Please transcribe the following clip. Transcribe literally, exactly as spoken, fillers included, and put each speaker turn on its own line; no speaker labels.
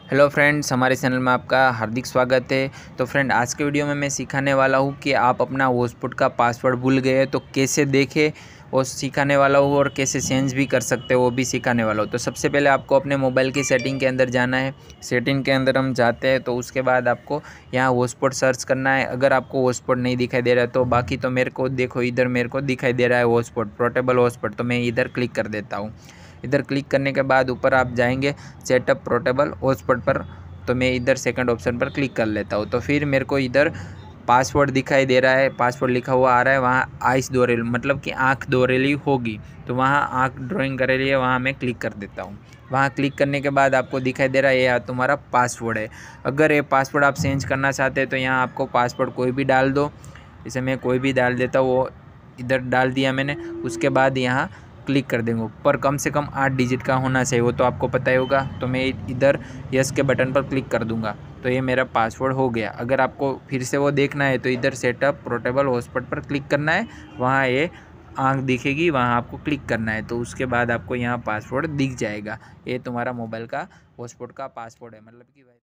Hello friends, हमारे channel में आपका हार्दिक स्वागत है। तो फ्रेंड, आज के वीडियो में मैं सिखाने वाला हूँ कि आप अपना हॉटस्पॉट का पासवर्ड भूल गए तो कैसे देखें, वो सिखाने वाला हूँ, और कैसे चेंज भी कर सकते हो वो भी सिखाने वाला हूँ। तो सबसे पहले आपको अपने मोबाइल की सेटिंग के अंदर जाना है। सेटिंग के अंदर हम जाते हैं तो उसके बाद आपको यहाँ हॉटस्पॉट सर्च करना है। अगर आपको हॉटस्पॉट नहीं दिखाई दे रहा है तो बाकी तो मेरे को देखो, इधर मेरे को दिखाई दे रहा है हॉटस्पॉट, पोर्टेबल हॉटस्पॉट, तो मैं इधर क्लिक कर देता हूँ। इधर क्लिक करने के बाद ऊपर आप जाएंगे सेटअप पोर्टेबल हॉटस्पॉट पर, तो मैं इधर सेकंड ऑप्शन पर क्लिक कर लेता हूँ। तो फिर मेरे को इधर पासवर्ड दिखाई दे रहा है, पासवर्ड लिखा हुआ आ रहा है, वहाँ आइस दोहरेली मतलब कि आँख दोहरेली होगी, तो वहाँ आँख ड्राइंग करेली है, वहाँ मैं क्लिक कर देता हूँ। वहाँ क्लिक करने के बाद आपको दिखाई दे रहा है ये तुम्हारा पासवर्ड है। अगर ये पासवर्ड आप चेंज करना चाहते हैं तो यहाँ आपको पासवर्ड कोई भी डाल दो। इसे मैं कोई भी डाल देता हूँ, वो इधर डाल दिया मैंने। उसके बाद यहाँ क्लिक कर देंगे, पर कम से कम आठ डिजिट का होना चाहिए, वो तो आपको पता ही होगा। तो मैं इधर यस के बटन पर क्लिक कर दूंगा, तो ये मेरा पासवर्ड हो गया। अगर आपको फिर से वो देखना है तो इधर सेटअप पोर्टेबल हॉटस्पॉट पर क्लिक करना है, वहाँ ये आंख दिखेगी, वहाँ आपको क्लिक करना है, तो उसके बाद आपको यहाँ पासवर्ड दिख जाएगा। ये तुम्हारा मोबाइल का हॉटस्पॉट का पासवर्ड है, मतलब कि